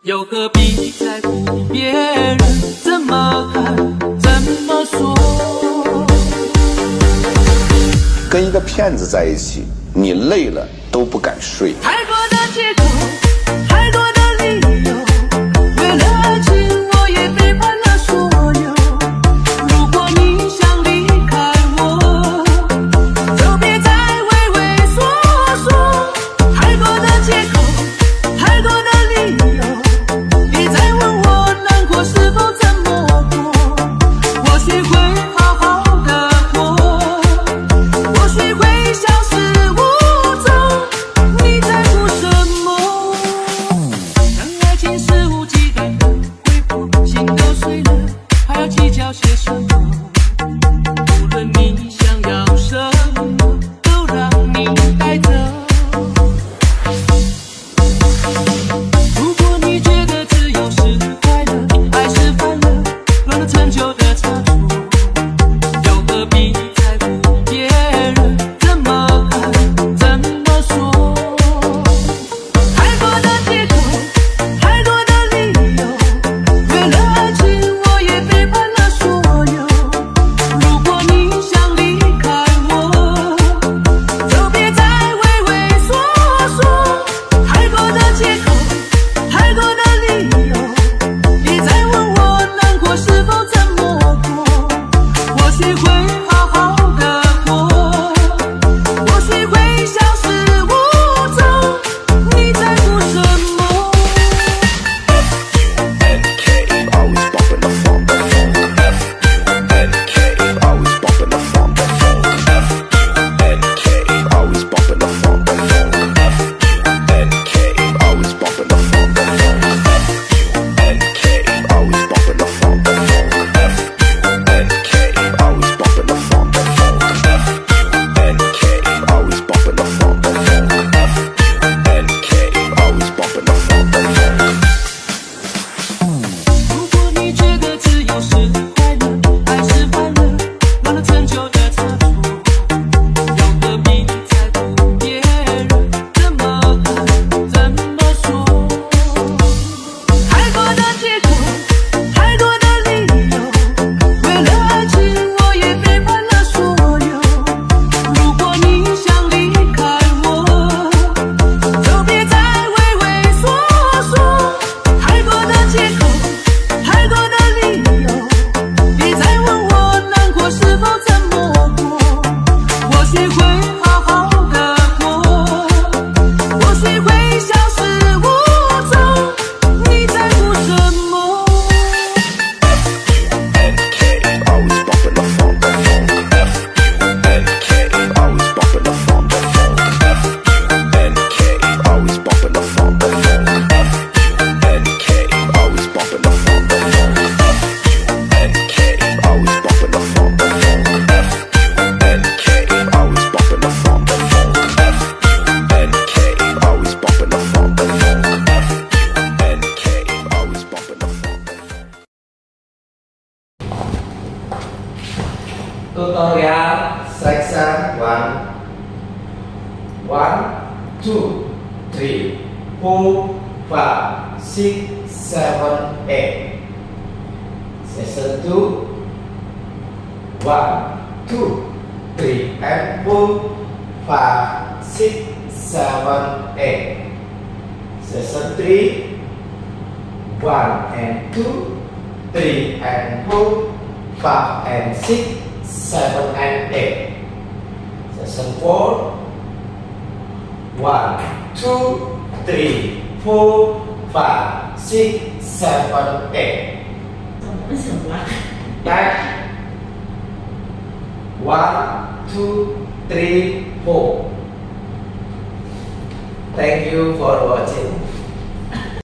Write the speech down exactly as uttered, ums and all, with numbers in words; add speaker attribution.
Speaker 1: 又何必在乎别人怎么看怎么说？
Speaker 2: 跟一个骗子在一起，你累了都不敢睡。
Speaker 1: 太多的借口，太多的理由，为了爱情我也背叛了所有。如果你想离开我，就别再畏畏缩缩。太多的借口，太多的理由，你在问我难过是否怎么过？或许会好好的过，或许会消失无踪。你在乎什么？当爱情肆无忌惮的挥霍，心都碎了，还要计较些什么？无论你想要什么，都让你带走。如果你觉得自由是快乐，爱是烦了，乱了陈旧的插座，又何必在乎别人怎么看怎么说？太多的借口，太多的理由，为了爱情我也背叛了所有。如果你想离开我，就别再畏畏缩缩。太多的借口，太多的理由，你在问我难过是否怎么过？或许会好好的过，或许会消失无踪。你在乎什么
Speaker 2: N K always bumping the phone. N K always bumping the phone. N K always bumping the phone. N K always bumping the phone. N K always bumping the phone. N K always bumping the phone. N K always bumping the phone. N K always bumping the phone.
Speaker 1: 如果你觉得自由是快乐，爱是烦了，乱了陈旧的插座，又何必在乎别人怎么看怎么说？太多的借口，太多的理由，为了爱情我也背叛了所有。如果你想离开我，就别再畏畏缩缩。太多的借口，太多的理由，你在问我难过是否怎么过？或许会好好的过，或许会消失无踪。你在乎什么
Speaker 2: N K always bumping the phone. N K always bumping the phone. N K always bumping the phone. N K always bumping the phone. N K always bumping the phone. N K always bumping the phone. N K always bumping the phone. N K always bumping the phone.
Speaker 3: Tutorial section one. One, two, three, four, five, six, seven, eight. Section two. One, two, three, and four, five, six, seven, eight. Section three. One and two, three and four, five and six, seven and eight. Section four. One, two, three, four, five, six, seven, eight. Back. One, two, three, four. Thank you for watching.